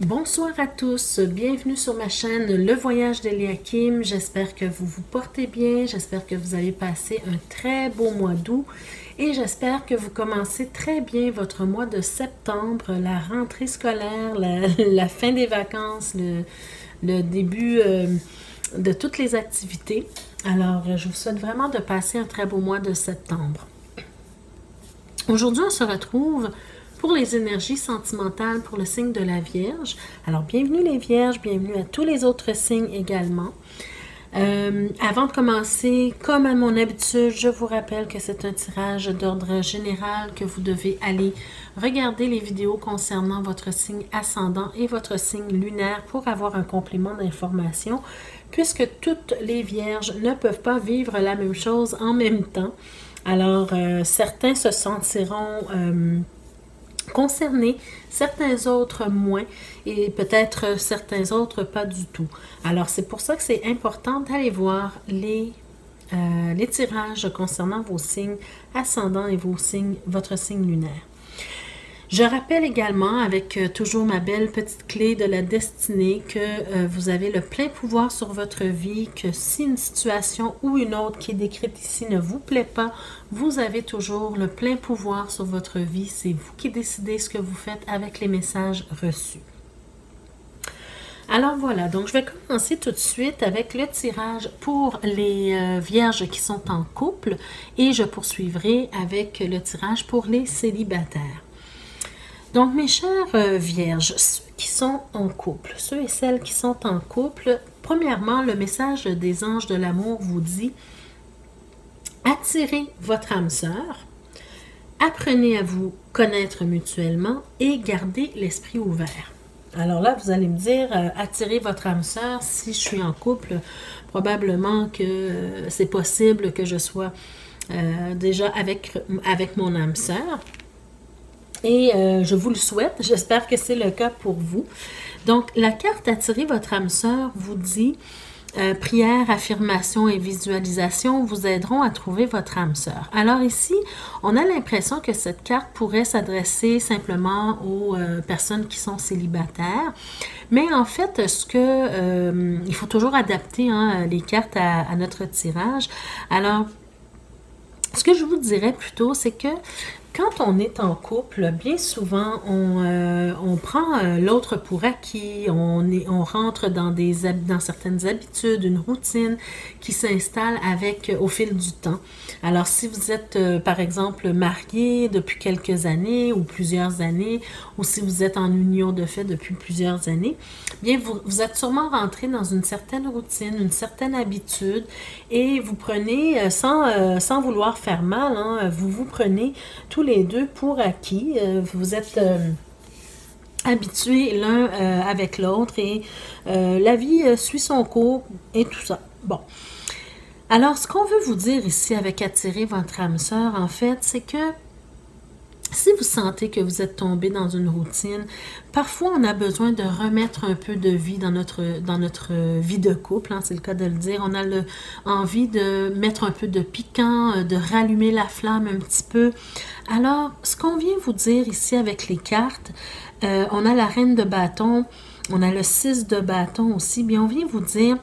Bonsoir à tous, bienvenue sur ma chaîne Le Voyage d'Eliakim. J'espère que vous vous portez bien, j'espère que vous allez passer un très beau mois d'août et j'espère que vous commencez très bien votre mois de septembre, la rentrée scolaire, la fin des vacances, le début de toutes les activités. Alors, je vous souhaite vraiment de passer un très beau mois de septembre. Aujourd'hui, on se retrouve pour les énergies sentimentales pour le signe de la Vierge. Alors, bienvenue les Vierges, bienvenue à tous les autres signes également. Avant de commencer, comme à mon habitude, je vous rappelle que c'est un tirage d'ordre général, que vous devez aller regarder les vidéos concernant votre signe ascendant et votre signe lunaire pour avoir un complément d'information, puisque toutes les Vierges ne peuvent pas vivre la même chose en même temps. Alors, certains se sentiront concernés, certains autres moins, et peut-être certains autres pas du tout. Alors, c'est pour ça que c'est important d'aller voir les tirages concernant vos signes ascendants et votre signe lunaire. Je rappelle également, avec toujours ma belle petite clé de la destinée, que vous avez le plein pouvoir sur votre vie, que si une situation ou une autre qui est décrite ici ne vous plaît pas, vous avez toujours le plein pouvoir sur votre vie. C'est vous qui décidez ce que vous faites avec les messages reçus. Alors voilà, donc je vais commencer tout de suite avec le tirage pour les vierges qui sont en couple et je poursuivrai avec le tirage pour les célibataires. Donc, mes chères vierges, ceux qui sont en couple, ceux et celles qui sont en couple, premièrement, le message des anges de l'amour vous dit « Attirez votre âme sœur, apprenez à vous connaître mutuellement et gardez l'esprit ouvert. » Alors là, vous allez me dire « Attirez votre âme sœur, si je suis en couple, probablement que c'est possible que je sois déjà avec mon âme sœur. » Et je vous le souhaite, j'espère que c'est le cas pour vous. Donc, la carte Attirer votre âme sœur vous dit prière, affirmation et visualisation vous aideront à trouver votre âme sœur. Alors ici, on a l'impression que cette carte pourrait s'adresser simplement aux personnes qui sont célibataires. Mais en fait, il faut toujours adapter les cartes à notre tirage. Alors, ce que je vous dirais plutôt, c'est que quand on est en couple, bien souvent, on prend l'autre pour acquis, on rentre dans certaines habitudes, une routine qui s'installe au fil du temps. Alors, si vous êtes, par exemple, marié depuis quelques années ou plusieurs années, ou si vous êtes en union de fait depuis plusieurs années, bien, vous êtes sûrement rentré dans une certaine routine, une certaine habitude, et vous prenez, sans vouloir faire mal, vous prenez tous les deux pour acquis. Vous êtes habitués l'un avec l'autre et la vie suit son cours et tout ça. Bon. Alors, ce qu'on veut vous dire ici avec attirer votre âme sœur, en fait, c'est que si vous sentez que vous êtes tombé dans une routine, parfois on a besoin de remettre un peu de vie dans notre vie de couple, c'est le cas de le dire. On a envie de mettre un peu de piquant, de rallumer la flamme un petit peu. Alors, ce qu'on vient vous dire ici avec les cartes, on a la reine de bâton, on a le 6 de bâton aussi, bien on vient vous dire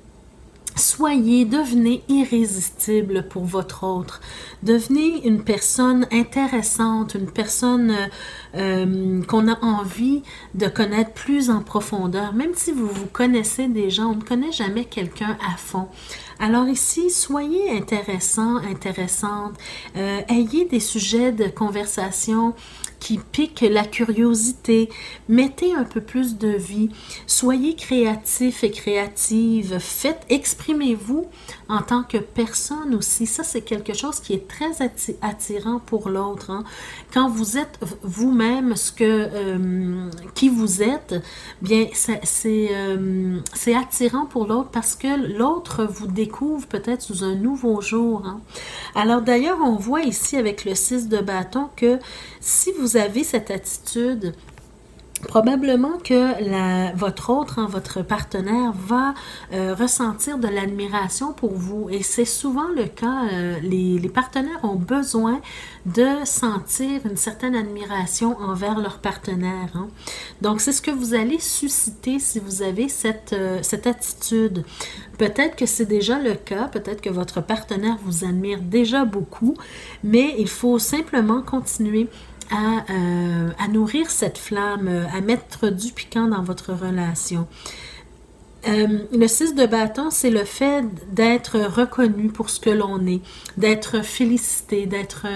devenez irrésistible pour votre autre. Devenez une personne intéressante, une personne qu'on a envie de connaître plus en profondeur. Même si vous connaissez déjà, on ne connaît jamais quelqu'un à fond. Alors ici, soyez intéressant, intéressante. Ayez des sujets de conversation qui piquent la curiosité. Mettez un peu plus de vie. Soyez créatifs et créatives. Exprimez-vous en tant que personne aussi. Ça, c'est quelque chose qui est très attirant pour l'autre. Quand vous êtes vous-même qui vous êtes, bien, c'est attirant pour l'autre parce que l'autre vous découvre peut-être sous un nouveau jour. Alors d'ailleurs, on voit ici avec le 6 de bâton que si vous avez cette attitude Probablement que votre autre, hein, votre partenaire va ressentir de l'admiration pour vous. Et c'est souvent le cas. Les partenaires ont besoin de sentir une certaine admiration envers leur partenaire. Hein. Donc, c'est ce que vous allez susciter si vous avez cette attitude. Peut-être que c'est déjà le cas, peut-être que votre partenaire vous admire déjà beaucoup, mais il faut simplement continuer à nourrir cette flamme, à mettre du piquant dans votre relation. Le 6 de bâton, c'est le fait d'être reconnu pour ce que l'on est, d'être félicité, d'être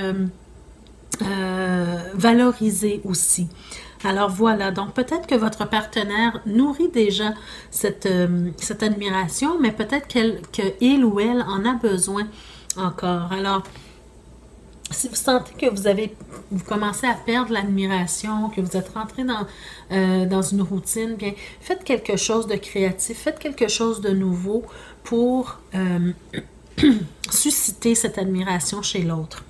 valorisé aussi. Alors voilà, donc peut-être que votre partenaire nourrit déjà cette admiration, mais peut-être qu'il ou elle en a besoin encore. Alors, si vous sentez que vous commencez à perdre l'admiration, que vous êtes rentré dans une routine, bien, faites quelque chose de créatif, faites quelque chose de nouveau pour susciter cette admiration chez l'autre.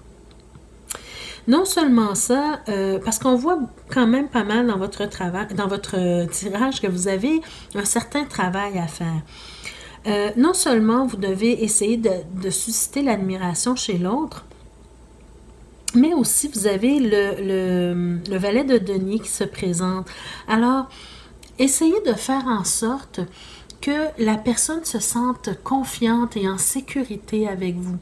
Non seulement ça, parce qu'on voit quand même pas mal dans votre tirage que vous avez un certain travail à faire. Non seulement vous devez essayer de susciter l'admiration chez l'autre, mais aussi vous avez le valet de denier qui se présente. Alors, essayez de faire en sorte que la personne se sente confiante et en sécurité avec vous.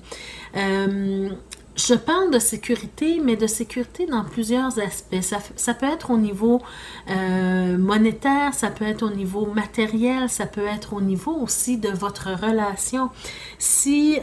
Je parle de sécurité, mais de sécurité dans plusieurs aspects. Ça peut être au niveau monétaire, ça peut être au niveau matériel, ça peut être au niveau aussi de votre relation. Si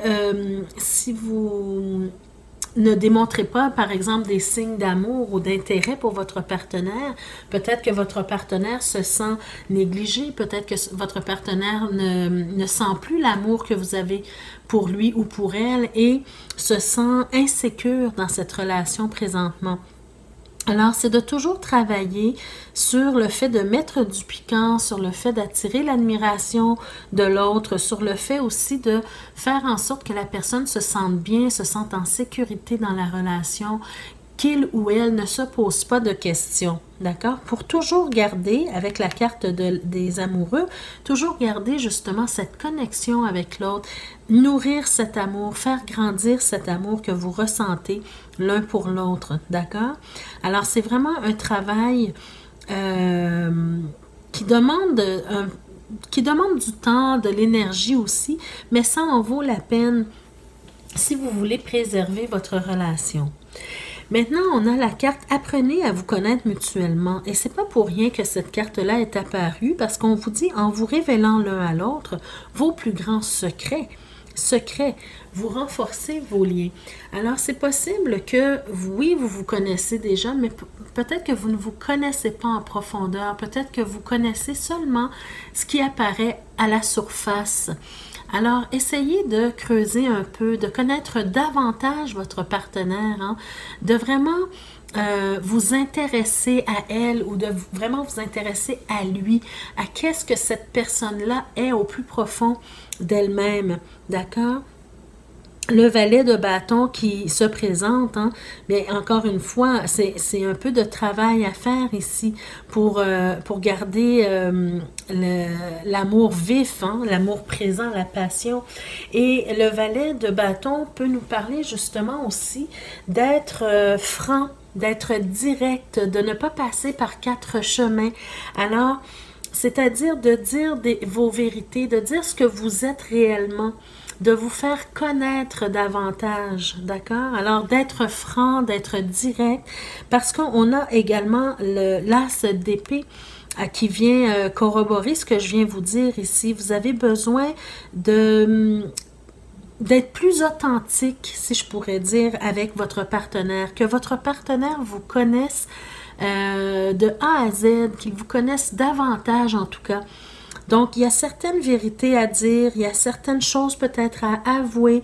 vous ne démontrez pas, par exemple, des signes d'amour ou d'intérêt pour votre partenaire, peut-être que votre partenaire se sent négligé, peut-être que votre partenaire ne sent plus l'amour que vous avez pour lui ou pour elle et se sent insécure dans cette relation présentement. Alors, c'est de toujours travailler sur le fait de mettre du piquant, sur le fait d'attirer l'admiration de l'autre, sur le fait aussi de faire en sorte que la personne se sente bien, se sente en sécurité dans la relation, qu'il ou elle ne se pose pas de questions, d'accord? Pour toujours garder, avec la carte des amoureux, toujours garder justement cette connexion avec l'autre, nourrir cet amour, faire grandir cet amour que vous ressentez l'un pour l'autre, d'accord? Alors, c'est vraiment un travail qui demande du temps, de l'énergie aussi, mais ça en vaut la peine si vous voulez préserver votre relation. Maintenant, on a la carte « Apprenez à vous connaître mutuellement » et c'est pas pour rien que cette carte-là est apparue parce qu'on vous dit, en vous révélant l'un à l'autre, vos plus grands secrets, vous renforcez vos liens. Alors, c'est possible que, oui, vous vous connaissez déjà, mais peut-être que vous ne vous connaissez pas en profondeur, peut-être que vous connaissez seulement ce qui apparaît à la surface. Alors, essayez de creuser un peu, de connaître davantage votre partenaire, hein, de vraiment vous intéresser à elle ou de vraiment vous intéresser à lui, à qu'est-ce que cette personne-là est au plus profond d'elle-même, d'accord? Le valet de bâton qui se présente, hein, mais encore une fois, c'est un peu de travail à faire ici pour garder l'amour vif, hein, l'amour présent, la passion. Et le valet de bâton peut nous parler justement aussi d'être franc, d'être direct, de ne pas passer par 4 chemins. Alors, c'est-à-dire de dire vos vérités, de dire ce que vous êtes réellement, de vous faire connaître davantage, d'accord? Alors, d'être franc, d'être direct, parce qu'on a également l'as d'épée qui vient corroborer ce que je viens vous dire ici. Vous avez besoin d'être plus authentique, si je pourrais dire, avec votre partenaire, que votre partenaire vous connaisse de A à Z, qu'il vous connaisse davantage en tout cas. Donc, il y a certaines vérités à dire, il y a certaines choses peut-être à avouer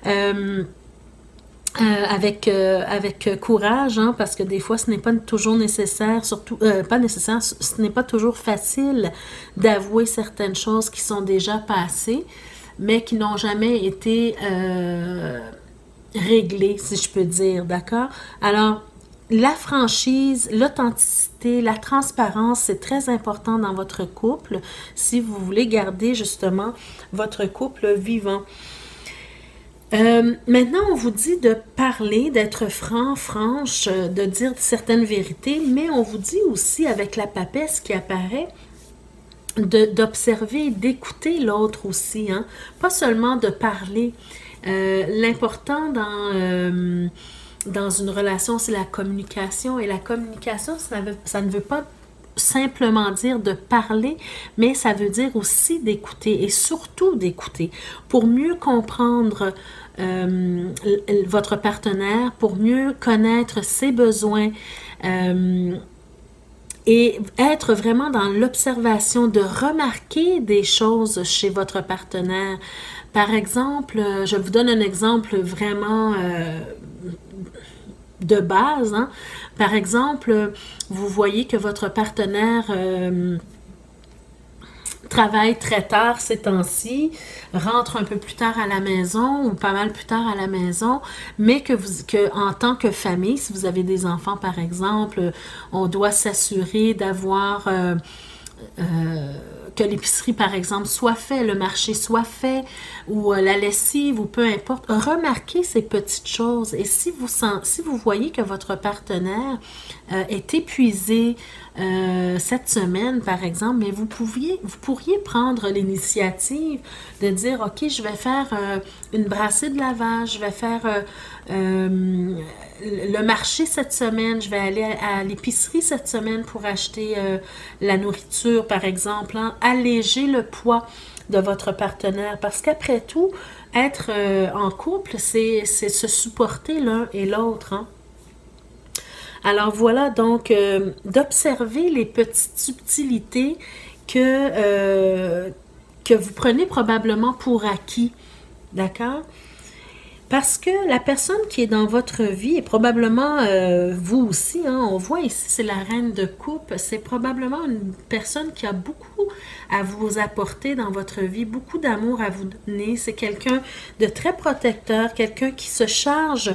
avec courage, hein, parce que des fois, ce n'est pas toujours nécessaire, surtout, pas nécessaire, ce n'est pas toujours facile d'avouer certaines choses qui sont déjà passées, mais qui n'ont jamais été réglées, si je peux dire, d'accord? Alors, la franchise, l'authenticité, la transparence, c'est très important dans votre couple si vous voulez garder justement votre couple vivant. Maintenant, on vous dit de parler, d'être franc, franche, de dire certaines vérités, mais on vous dit aussi avec la papesse qui apparaît, d'observer, d'écouter l'autre aussi, hein? Pas seulement de parler. L'important dans une relation, c'est la communication. Et la communication, ça ne veut pas simplement dire de parler, mais ça veut dire aussi d'écouter et surtout d'écouter pour mieux comprendre votre partenaire, pour mieux connaître ses besoins et être vraiment dans l'observation, de remarquer des choses chez votre partenaire. Par exemple, je vous donne un exemple vraiment de base, hein. Par exemple, vous voyez que votre partenaire travaille très tard ces temps-ci, rentre un peu plus tard à la maison ou pas mal plus tard à la maison, mais que en tant que famille, si vous avez des enfants par exemple, on doit s'assurer d'avoir que l'épicerie, par exemple, soit fait, le marché soit fait, ou la lessive, ou peu importe. Remarquez ces petites choses. Et si vous voyez que votre partenaire est épuisé cette semaine, par exemple, mais vous pourriez prendre l'initiative de dire, OK, je vais faire une brassée de lavage, je vais faire le marché cette semaine, je vais aller à l'épicerie cette semaine pour acheter la nourriture, par exemple, hein. Alléger le poids de votre partenaire, parce qu'après tout, être en couple, c'est se supporter l'un et l'autre, hein. Alors voilà, donc, d'observer les petites subtilités que vous prenez probablement pour acquis, d'accord? Parce que la personne qui est dans votre vie, et probablement vous aussi, hein, on voit ici, c'est la reine de coupe, c'est probablement une personne qui a beaucoup à vous apporter dans votre vie, beaucoup d'amour à vous donner. C'est quelqu'un de très protecteur, quelqu'un qui se charge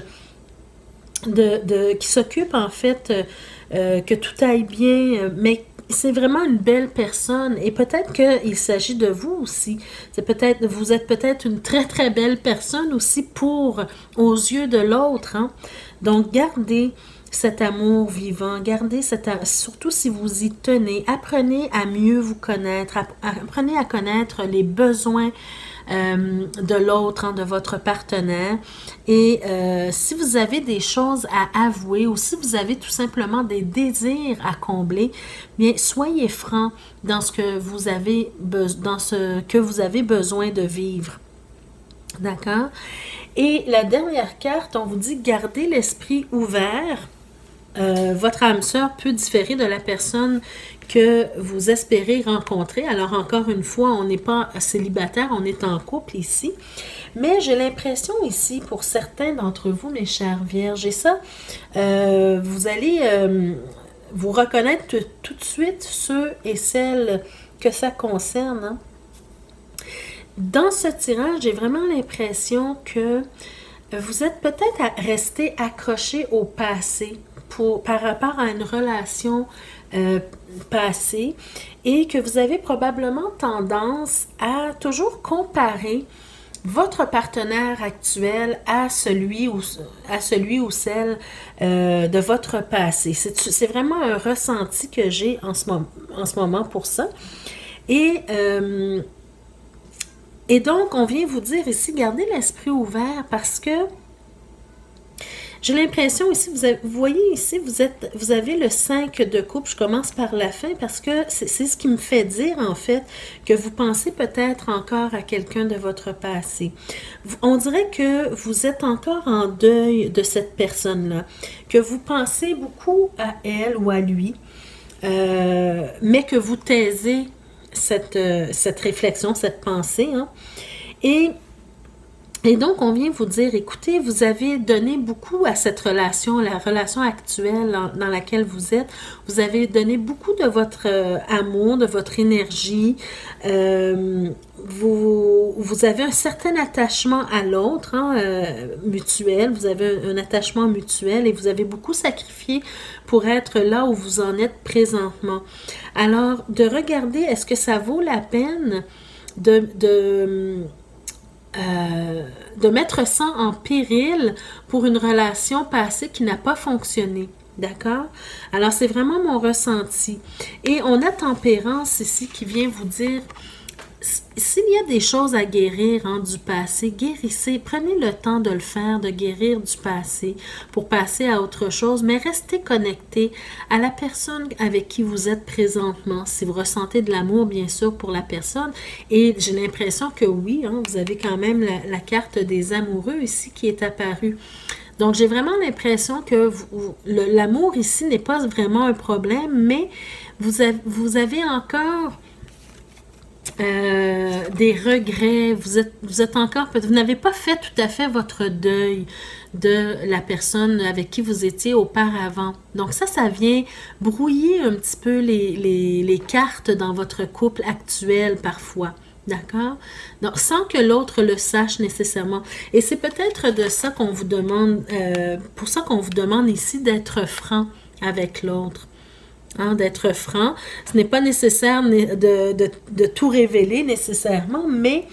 qui s'occupe en fait que tout aille bien, mais c'est vraiment une belle personne et peut-être qu'il s'agit de vous aussi. Vous êtes peut-être une très très belle personne aussi aux yeux de l'autre, hein? Donc gardez cet amour vivant, surtout si vous y tenez, apprenez à mieux vous connaître, apprenez à connaître les besoins de l'autre, hein, de votre partenaire. Et si vous avez des choses à avouer ou si vous avez tout simplement des désirs à combler, bien soyez franc dans ce que vous avez besoin de vivre. D'accord? Et la dernière carte, on vous dit gardez l'esprit ouvert. Votre âme sœur peut différer de la personne que vous espérez rencontrer. Alors, encore une fois, on n'est pas célibataire, on est en couple ici. Mais j'ai l'impression ici, pour certains d'entre vous, mes chères vierges, et ça, vous allez vous reconnaître tout de suite ceux et celles que ça concerne, hein. Dans ce tirage, j'ai vraiment l'impression que vous êtes peut-être à rester accroché au passé par rapport à une relation passée et que vous avez probablement tendance à toujours comparer votre partenaire actuel à celui ou celle de votre passé. C'est vraiment un ressenti que j'ai en ce moment pour ça. Et donc, on vient vous dire ici, gardez l'esprit ouvert parce que j'ai l'impression ici, vous voyez ici, vous avez le 5 de coupe. Je commence par la fin parce que c'est ce qui me fait dire en fait que vous pensez peut-être encore à quelqu'un de votre passé. On dirait que vous êtes encore en deuil de cette personne-là, que vous pensez beaucoup à elle ou à lui, mais que vous taisez cette réflexion, cette pensée, hein. Et Et donc, on vient vous dire, écoutez, vous avez donné beaucoup à cette relation, la relation actuelle dans laquelle vous êtes. Vous avez donné beaucoup de votre amour, de votre énergie. Vous avez un certain attachement à l'autre, hein, mutuel. Vous avez un attachement mutuel et vous avez beaucoup sacrifié pour être là où vous en êtes présentement. Alors, de regarder, est-ce que ça vaut la peine de mettre ça en péril pour une relation passée qui n'a pas fonctionné. D'accord? Alors, c'est vraiment mon ressenti. Et on a Tempérance ici qui vient vous dire, s'il y a des choses à guérir du passé, guérissez, prenez le temps de le faire, de guérir du passé pour passer à autre chose, mais restez connecté à la personne avec qui vous êtes présentement. Si vous ressentez de l'amour, bien sûr, pour la personne, et j'ai l'impression que oui, vous avez quand même la carte des amoureux ici qui est apparue. Donc, j'ai vraiment l'impression que l'amour ici n'est pas vraiment un problème, mais vous avez encore des regrets, vous êtes encore, vous n'avez pas fait tout à fait votre deuil de la personne avec qui vous étiez auparavant. Donc ça vient brouiller un petit peu les cartes dans votre couple actuel parfois. D'accord? Donc, sans que l'autre le sache nécessairement. Et c'est peut-être de ça qu'on vous demande, pour ça qu'on vous demande ici d'être franc avec l'autre. D'être franc. Ce n'est pas nécessaire de tout révéler nécessairement, mais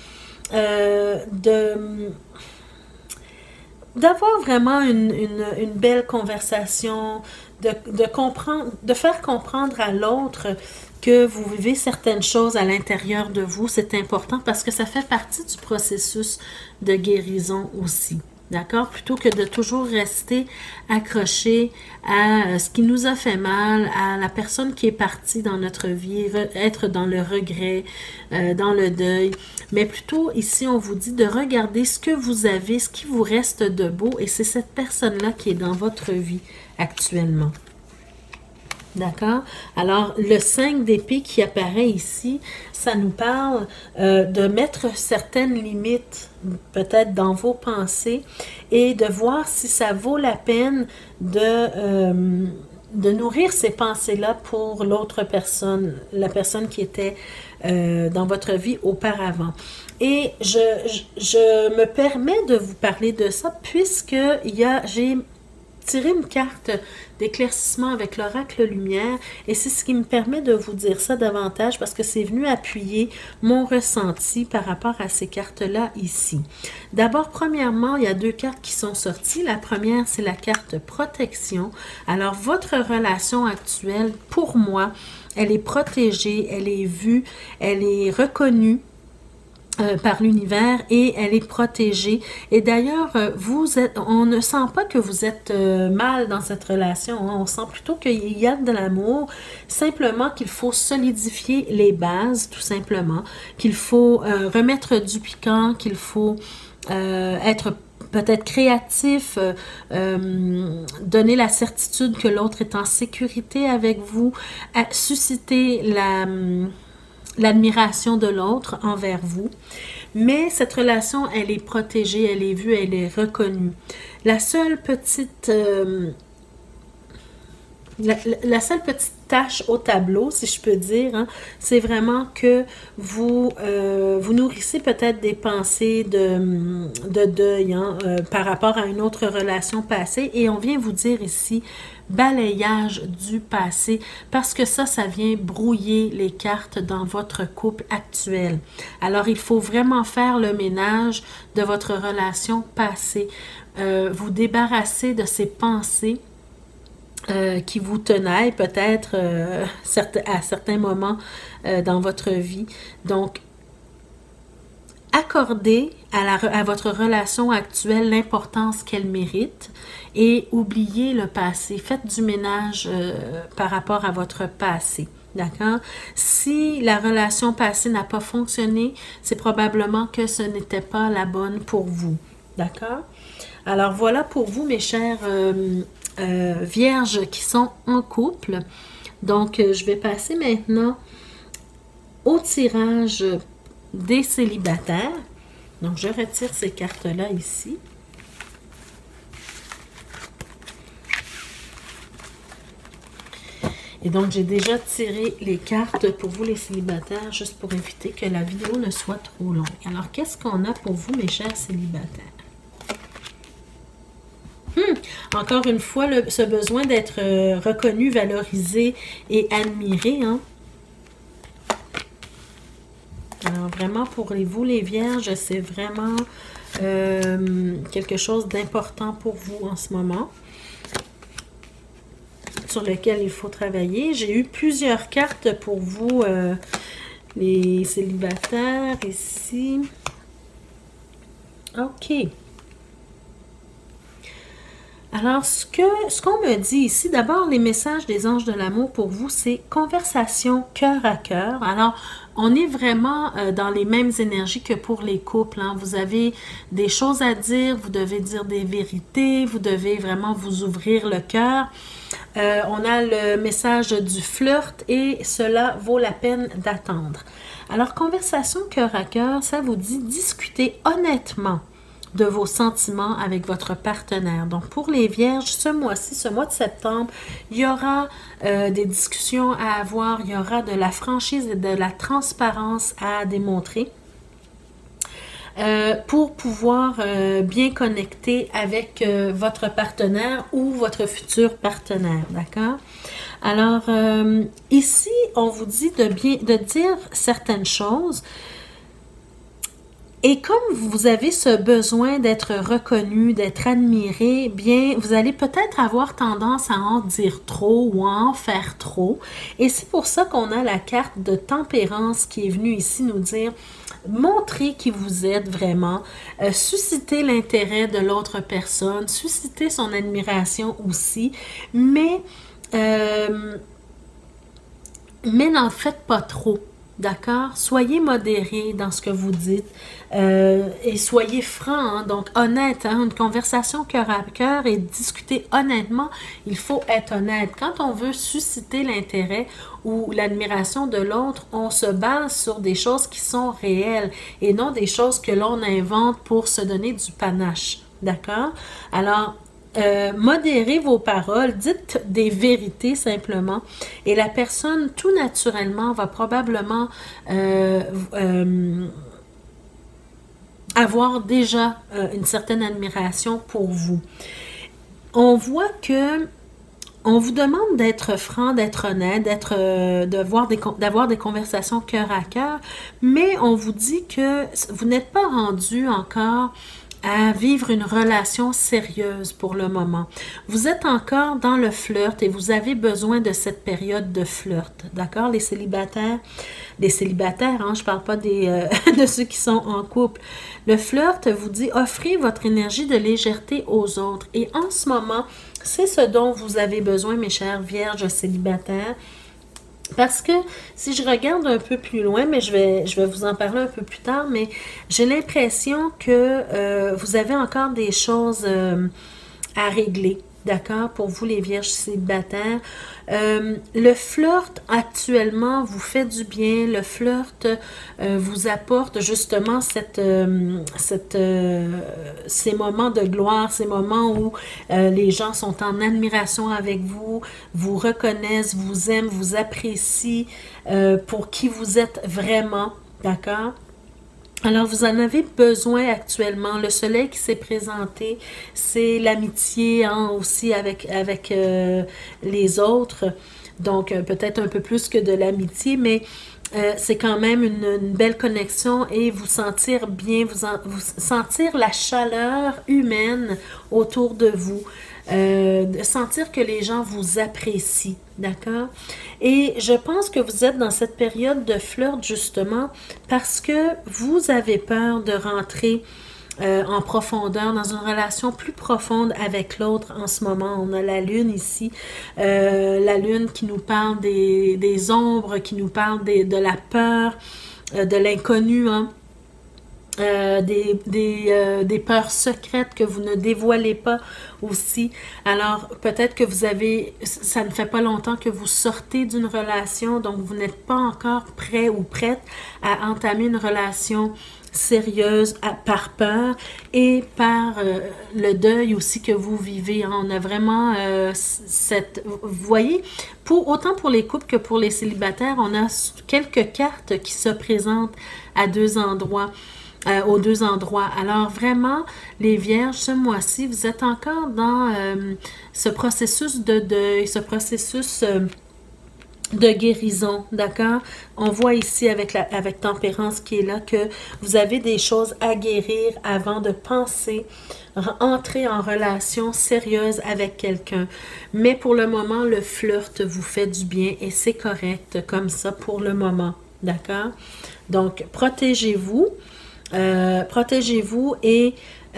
d'avoir vraiment une belle conversation, de faire comprendre à l'autre que vous vivez certaines choses à l'intérieur de vous. C'est important parce que ça fait partie du processus de guérison aussi. D'accord? Plutôt que de toujours rester accroché à ce qui nous a fait mal, à la personne qui est partie dans notre vie, être dans le regret, dans le deuil. Mais plutôt, ici, on vous dit de regarder ce que vous avez, ce qui vous reste de beau, et c'est cette personne-là qui est dans votre vie actuellement. D'accord? Alors, le 5 d'épée qui apparaît ici, ça nous parle de mettre certaines limites, peut-être dans vos pensées, et de voir si ça vaut la peine de nourrir ces pensées-là pour l'autre personne, la personne qui était dans votre vie auparavant. Et je me permets de vous parler de ça puisque j'ai tiré une carte d'éclaircissement avec l'oracle lumière et c'est ce qui me permet de vous dire ça davantage parce que c'est venu appuyer mon ressenti par rapport à ces cartes-là ici. D'abord, premièrement, il y a deux cartes qui sont sorties. La première, c'est la carte protection. Alors, votre relation actuelle, pour moi, elle est protégée, elle est vue, elle est reconnue par l'univers et elle est protégée. Et d'ailleurs, on ne sent pas que vous êtes mal dans cette relation. On sent plutôt qu'il y a de l'amour, simplement qu'il faut solidifier les bases, tout simplement, qu'il faut remettre du piquant, qu'il faut être peut-être créatif, donner la certitude que l'autre est en sécurité avec vous, susciter l'admiration de l'autre envers vous. Mais cette relation, elle est protégée, elle est vue, elle est reconnue. La seule petite... la seule petite tâche au tableau, si je peux dire, c'est vraiment que vous nourrissez peut-être des pensées de deuil par rapport à une autre relation passée. Et on vient vous dire ici, balayage du passé, parce que ça vient brouiller les cartes dans votre couple actuel. Alors, il faut vraiment faire le ménage de votre relation passée, vous débarrasser de ces pensées qui vous tenaillent peut-être à certains moments dans votre vie. Donc, accordez à votre relation actuelle l'importance qu'elle mérite et oubliez le passé. Faites du ménage par rapport à votre passé. D'accord? Si la relation passée n'a pas fonctionné, c'est probablement que ce n'était pas la bonne pour vous. D'accord? Alors, voilà pour vous, mes chers vierges qui sont en couple. Donc, je vais passer maintenant au tirage des célibataires. Donc, je retire ces cartes-là ici. Et donc, j'ai déjà tiré les cartes pour vous, les célibataires, juste pour éviter que la vidéo ne soit trop longue. Alors, qu'est-ce qu'on a pour vous, mes chers célibataires? Encore une fois, ce besoin d'être reconnu, valorisé et admiré. Hein? Alors, vraiment, pour vous, les vierges, c'est vraiment quelque chose d'important pour vous en ce moment, sur lequel il faut travailler. J'ai eu plusieurs cartes pour vous, les célibataires, ici. OK. Alors, ce qu'on me dit ici, d'abord, les messages des anges de l'amour pour vous, c'est conversation cœur à cœur. Alors, on est vraiment dans les mêmes énergies que pour les couples. Hein. Vous avez des choses à dire, vous devez dire des vérités, vous devez vraiment vous ouvrir le cœur. On a le message du flirt et cela vaut la peine d'attendre. Alors, conversation cœur à cœur, ça vous dit discuter honnêtement de vos sentiments avec votre partenaire. Donc, pour les vierges, ce mois-ci, ce mois de septembre, il y aura des discussions à avoir, il y aura de la franchise et de la transparence à démontrer pour pouvoir bien connecter avec votre partenaire ou votre futur partenaire, d'accord? Alors, ici, on vous dit de dire certaines choses. Et comme vous avez ce besoin d'être reconnu, d'être admiré, bien, vous allez peut-être avoir tendance à en dire trop ou à en faire trop. Et c'est pour ça qu'on a la carte de tempérance qui est venue ici nous dire montrez qui vous êtes vraiment, susciter l'intérêt de l'autre personne, susciter son admiration aussi, mais n'en faites pas trop. D'accord? Soyez modéré dans ce que vous dites et soyez franc, hein? Donc honnête, hein? Une conversation cœur à cœur et discuter honnêtement, il faut être honnête. Quand on veut susciter l'intérêt ou l'admiration de l'autre, on se base sur des choses qui sont réelles et non des choses que l'on invente pour se donner du panache. D'accord? Alors, modérez vos paroles, dites des vérités simplement et la personne tout naturellement va probablement avoir déjà une certaine admiration pour vous. On voit que on vous demande d'être franc, d'être honnête, d'avoir des conversations cœur à cœur, mais on vous dit que vous n'êtes pas rendu encore à vivre une relation sérieuse pour le moment. Vous êtes encore dans le flirt et vous avez besoin de cette période de flirt. D'accord, les célibataires? Les célibataires, hein, je ne parle pas de ceux qui sont en couple. Le flirt vous dit offrez votre énergie de légèreté aux autres. Et en ce moment, c'est ce dont vous avez besoin, mes chères vierges célibataires. Parce que si je regarde un peu plus loin, mais je vais vous en parler un peu plus tard, mais j'ai l'impression que vous avez encore des choses à régler, d'accord, pour vous les vierges célibataires. Le flirt actuellement vous fait du bien, le flirt vous apporte justement ces moments de gloire, ces moments où les gens sont en admiration avec vous, vous reconnaissent, vous aiment, vous apprécient pour qui vous êtes vraiment, d'accord? Alors, vous en avez besoin actuellement. Le soleil qui s'est présenté, c'est l'amitié hein, aussi avec les autres. Donc, peut-être un peu plus que de l'amitié, mais c'est quand même une belle connexion et vous sentir bien, vous sentir la chaleur humaine autour de vous. De sentir que les gens vous apprécient, d'accord? Et je pense que vous êtes dans cette période de flirt justement parce que vous avez peur de rentrer en profondeur, dans une relation plus profonde avec l'autre en ce moment. On a la lune ici, la lune qui nous parle des ombres, qui nous parle de la peur, de l'inconnu, hein? Des peurs secrètes que vous ne dévoilez pas aussi. Alors, peut-être que ça ne fait pas longtemps que vous sortez d'une relation, donc vous n'êtes pas encore prêt ou prête à entamer une relation sérieuse par peur et par le deuil aussi que vous vivez. Hein. On a vraiment vous voyez, autant pour les couples que pour les célibataires, on a quelques cartes qui se présentent à deux endroits. Aux deux endroits. Alors vraiment, les Vierges, ce mois-ci, vous êtes encore dans ce processus de deuil, ce processus de guérison, d'accord? On voit ici avec Tempérance qui est là que vous avez des choses à guérir avant de penser entrer en relation sérieuse avec quelqu'un. Mais pour le moment, le flirt vous fait du bien et c'est correct comme ça pour le moment, d'accord? Donc, protégez-vous. Protégez-vous et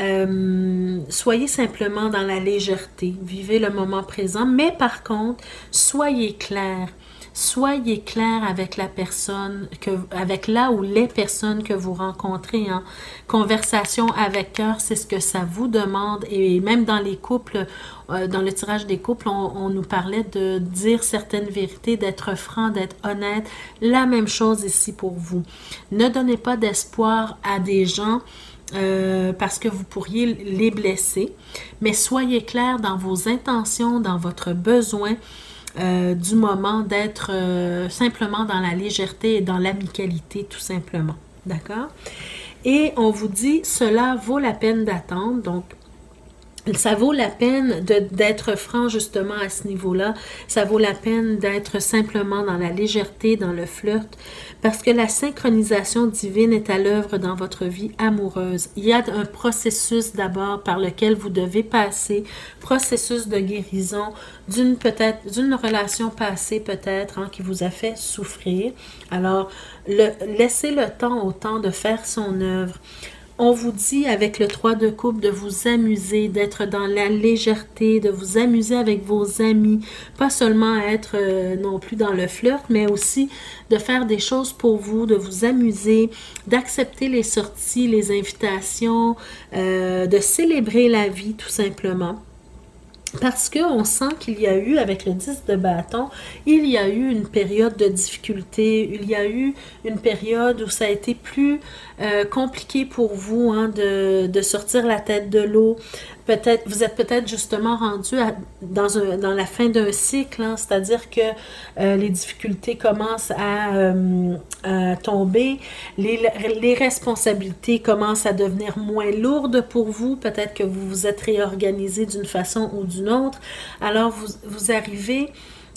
soyez simplement dans la légèreté. Vivez le moment présent, mais par contre, soyez clair. Soyez clair avec la personne, avec là ou les personnes que vous rencontrez. Hein. Conversation avec cœur, c'est ce que ça vous demande. Et même dans les couples, dans le tirage des couples, on nous parlait de dire certaines vérités, d'être franc, d'être honnête. La même chose ici pour vous. Ne donnez pas d'espoir à des gens parce que vous pourriez les blesser, mais soyez clair dans vos intentions, dans votre besoin du moment d'être simplement dans la légèreté et dans l'amicalité, tout simplement. D'accord? Et on vous dit, cela vaut la peine d'attendre, donc ça vaut la peine d'être franc justement à ce niveau-là. Ça vaut la peine d'être simplement dans la légèreté, dans le flirt, parce que la synchronisation divine est à l'œuvre dans votre vie amoureuse. Il y a un processus d'abord par lequel vous devez passer, processus de guérison d'une relation passée peut-être qui vous a fait souffrir. Alors, laissez le temps au temps de faire son œuvre. On vous dit avec le 3 de coupe de vous amuser, d'être dans la légèreté, de vous amuser avec vos amis, pas seulement être non plus dans le flirt, mais aussi de faire des choses pour vous, de vous amuser, d'accepter les sorties, les invitations, de célébrer la vie tout simplement. Parce qu'on sent qu'il y a eu, avec le 10 de bâton, il y a eu une période de difficulté, il y a eu une période où ça a été plus compliqué pour vous de sortir la tête de l'eau. Vous êtes peut-être justement rendu dans la fin d'un cycle, c'est-à-dire que les difficultés commencent à tomber, les responsabilités commencent à devenir moins lourdes pour vous, peut-être que vous vous êtes réorganisé d'une façon ou d'une autre, alors vous arrivez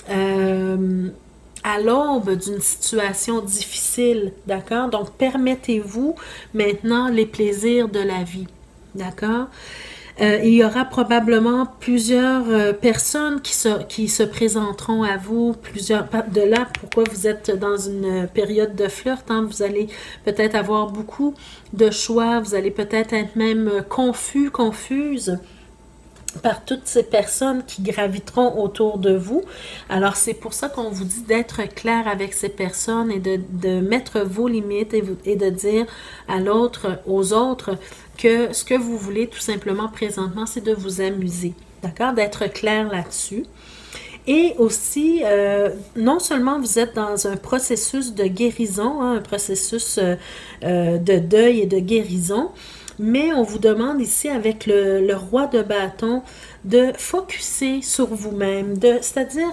à l'aube d'une situation difficile, d'accord? Donc, permettez-vous maintenant les plaisirs de la vie, d'accord? Il y aura probablement plusieurs personnes qui se présenteront à vous, de là pourquoi vous êtes dans une période de flirt, vous allez peut-être avoir beaucoup de choix, vous allez peut-être être même confuse par toutes ces personnes qui graviteront autour de vous. Alors, c'est pour ça qu'on vous dit d'être clair avec ces personnes et de mettre vos limites et de dire aux autres que ce que vous voulez tout simplement présentement, c'est de vous amuser. D'accord? D'être clair là-dessus. Et aussi, non seulement vous êtes dans un processus de guérison, un processus de deuil et de guérison, mais on vous demande ici avec le roi de bâton de focusser sur vous-même, c'est-à-dire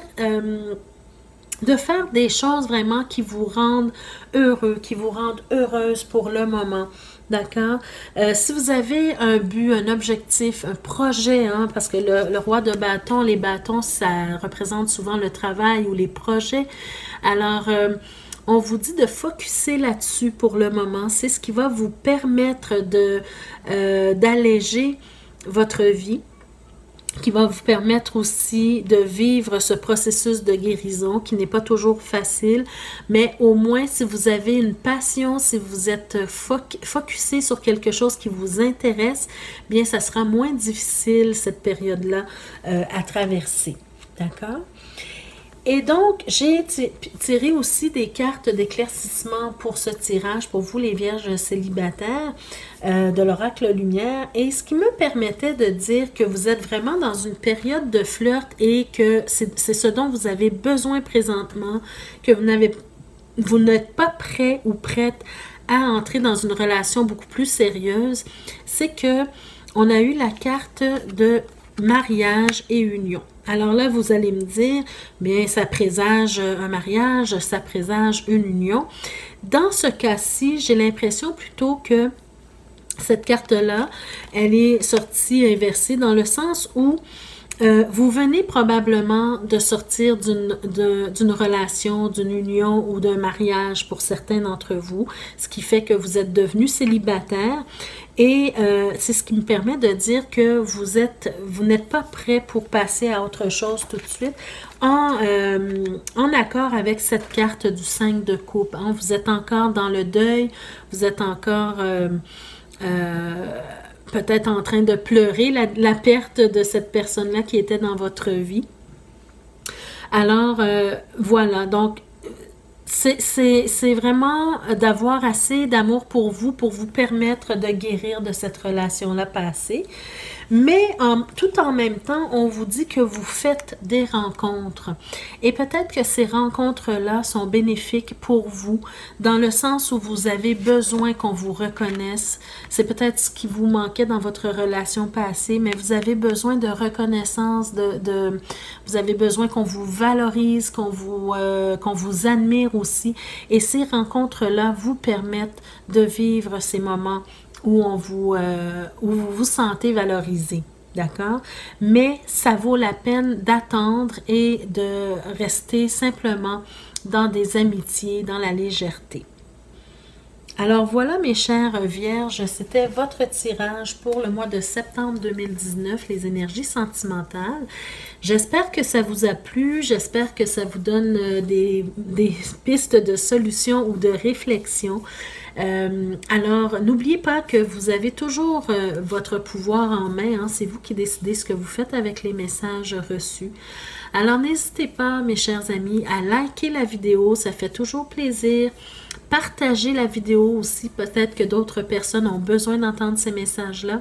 de faire des choses vraiment qui vous rendent heureux, qui vous rendent heureuse pour le moment. D'accord? Si vous avez un but, un objectif, un projet, parce que le roi de bâton, les bâtons, ça représente souvent le travail ou les projets. Alors, on vous dit de focusser là-dessus pour le moment. C'est ce qui va vous permettre d'alléger votre vie, qui va vous permettre aussi de vivre ce processus de guérison qui n'est pas toujours facile, mais au moins si vous avez une passion, si vous êtes focusé sur quelque chose qui vous intéresse, bien ça sera moins difficile cette période-là à traverser. D'accord? Et donc, j'ai tiré aussi des cartes d'éclaircissement pour ce tirage, pour vous les vierges célibataires de l'oracle Lumière, et ce qui me permettait de dire que vous êtes vraiment dans une période de flirt et que c'est ce dont vous avez besoin présentement, que vous n'êtes pas prêt ou prête à entrer dans une relation beaucoup plus sérieuse, c'est que on a eu la carte de mariage et union. Alors là, vous allez me dire, bien, ça présage un mariage, ça présage une union. Dans ce cas-ci, j'ai l'impression plutôt que cette carte-là, elle est sortie inversée dans le sens où vous venez probablement de sortir d'une relation, d'une union ou d'un mariage pour certains d'entre vous, ce qui fait que vous êtes devenu célibataire. Et c'est ce qui me permet de dire que vous n'êtes pas prêt pour passer à autre chose tout de suite en accord avec cette carte du 5 de coupe. Hein. Vous êtes encore dans le deuil, vous êtes encore peut-être en train de pleurer la perte de cette personne-là qui était dans votre vie. Alors, voilà, donc c'est vraiment d'avoir assez d'amour pour vous permettre de guérir de cette relation-là passée. Mais tout en même temps, on vous dit que vous faites des rencontres. Et peut-être que ces rencontres-là sont bénéfiques pour vous, dans le sens où vous avez besoin qu'on vous reconnaisse. C'est peut-être ce qui vous manquait dans votre relation passée, mais vous avez besoin de reconnaissance, vous avez besoin qu'on vous valorise, qu'on vous admire aussi. Et ces rencontres-là vous permettent de vivre ces moments où vous vous sentez valorisé, d'accord? Mais ça vaut la peine d'attendre et de rester simplement dans des amitiés, dans la légèreté. Alors voilà mes chères vierges, c'était votre tirage pour le mois de septembre 2019, les énergies sentimentales. J'espère que ça vous a plu, j'espère que ça vous donne des pistes de solutions ou de réflexion. Alors, n'oubliez pas que vous avez toujours votre pouvoir en main, hein, c'est vous qui décidez ce que vous faites avec les messages reçus. Alors, n'hésitez pas, mes chers amis, à liker la vidéo, ça fait toujours plaisir. Partagez la vidéo aussi, peut-être que d'autres personnes ont besoin d'entendre ces messages-là.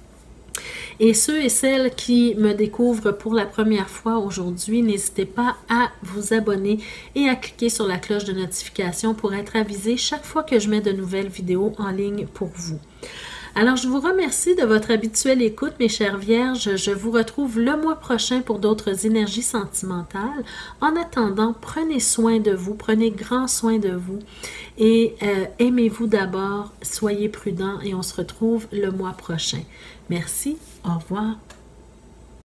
Et ceux et celles qui me découvrent pour la première fois aujourd'hui, n'hésitez pas à vous abonner et à cliquer sur la cloche de notification pour être avisé chaque fois que je mets de nouvelles vidéos en ligne pour vous. Alors, je vous remercie de votre habituelle écoute, mes chères vierges. Je vous retrouve le mois prochain pour d'autres énergies sentimentales. En attendant, prenez soin de vous, prenez grand soin de vous et aimez-vous d'abord, soyez prudents et on se retrouve le mois prochain. Merci, au revoir.